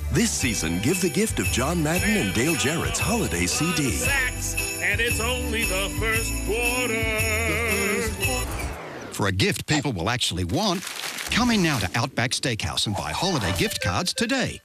This season, give the gift of John Madden and Dale Jarrett's holiday CD. And it's only the first quarter. For a gift people will actually want, come in now to Outback Steakhouse and buy holiday gift cards today.